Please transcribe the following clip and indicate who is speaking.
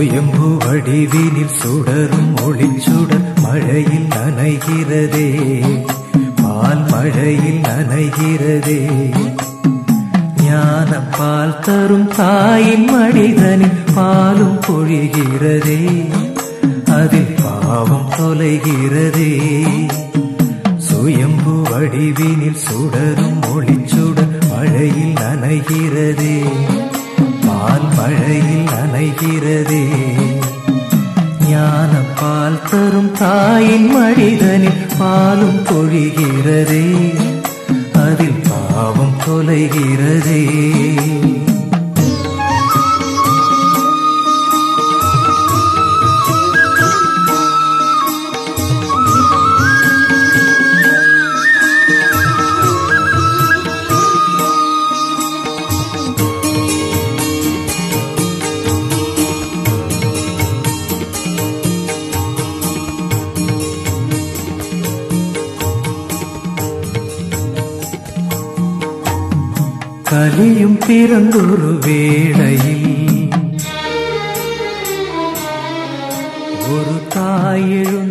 Speaker 1: சுயம்பு வடிவினில் சுடரும் ஒளிச்சுடர் மழையில் நனைகிறதே, பால் மழையில் நனைகிறதே. ஞான பால் தரும் தாயின் மடிதனில் பாலும் பொழிகிறதே, அதில் பாவம் தொலைகிறதே. சுயம்பு வடிவினில் சுடரும் ஒளிச்சுடர் மழையில் நனைகிறதே, பால் மழையில் நனைகிறதே. ஞான பால் தரும் தாயின் மடிதனில் பாலும் பொழிகிறதே, அதில் பாவம் தொலைகிறதே. கலியும் பிறந்தொரு வேளையில் ஒரு தாய்